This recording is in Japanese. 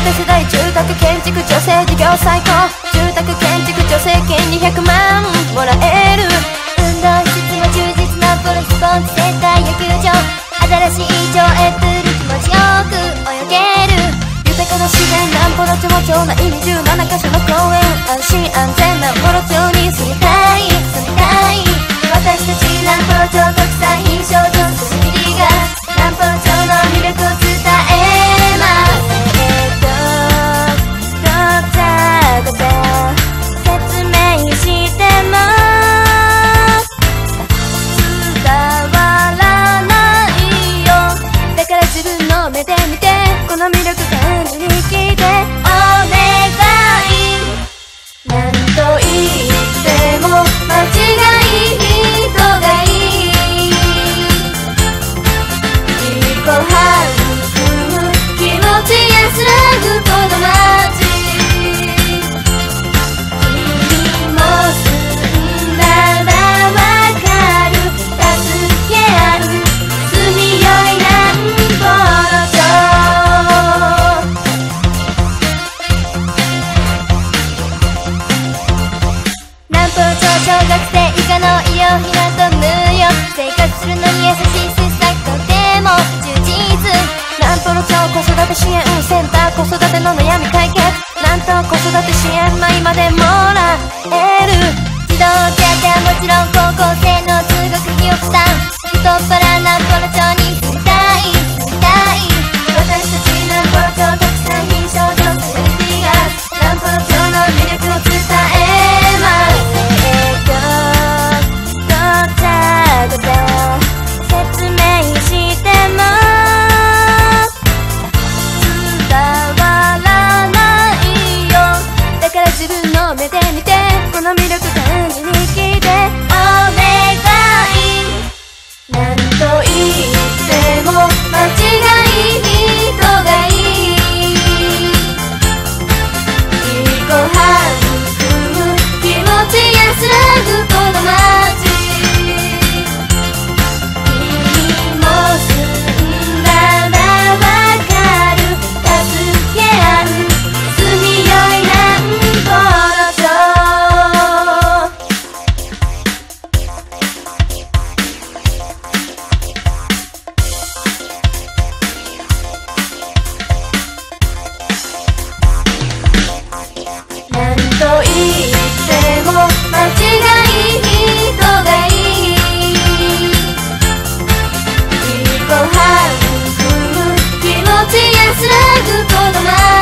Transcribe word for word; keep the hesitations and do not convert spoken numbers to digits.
た世代住宅建築女性事業最高住宅建築助成金にひゃくまんもらえる運動室も充実なプロスポーツセンター野球場新しい情へプール気持ちよく泳げる豊かな自然南幌町町内にじゅうななか所の公園安心安全な南幌町に住みたい住みたい私たち南幌町特産品症状すすぎりが南幌町の魅力を伝えますえっとどっちゃどっちゃ説明しても伝わらないよだから自分の目で見てこの魅力感じに来てお願いなんと言っても間違い人がいい自己反復気持ち安らぐこの街君も住んだらわかる助け合う住みよい南幌町南幌町小学生以下の医療費など無料生活するのに優しい施策とても充実南幌町子育て支援センター子育ての悩み解決なんと子育て支援米までもらえる児童手当はもちろん高校生の通学費を負担太っ腹南幌町に住みたい住みたい私たち南幌町特産品症状スペシャリティが南幌町の魅力を伝えますえっとどっちゃどっちゃ説明しても伝わらないよだから自分の目で見てこの魅力感じに来てお願いなんと言っても間違い人がいい自己反復気持ち安らぐこの街君も住んだらわかる助け合う住みよい南幌町なんと言っても間違い人がいい自己反復気持ち安らぐこの街